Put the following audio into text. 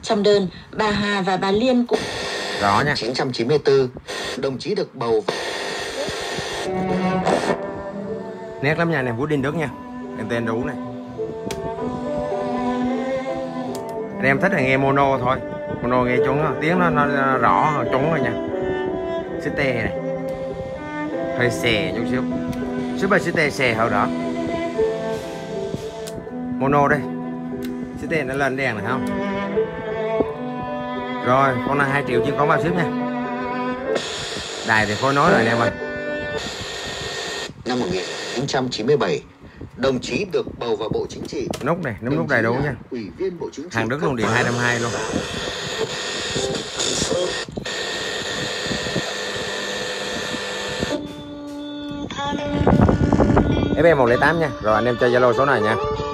Trong đơn, bà Hà và bà Liên cũng rõ nha. 1994, đồng chí được bầu. Nét lắm nha, này Vũ Đinh Đức nha, tên đủ này. Anh em thích là nghe mono thôi, mono nghe trúng tiếng nó rõ trúng rồi nha. Xích này hơi xè chút xíu, super xích xè hơi đỏ. Mono đây, xích nó lên đèn này không? Rồi con này 2 triệu chứ có bao ship nha. Đài thì khối nói rồi anh em ơi. Năm 1997, đồng chí được bầu vào Bộ Chính trị. Nút này, nút đầy đủ nha. Ủy viên Bộ Chính trị. Hàng Đức luôn, điện 220 luôn. FM 108 nha. Rồi anh em cho Zalo số này nha.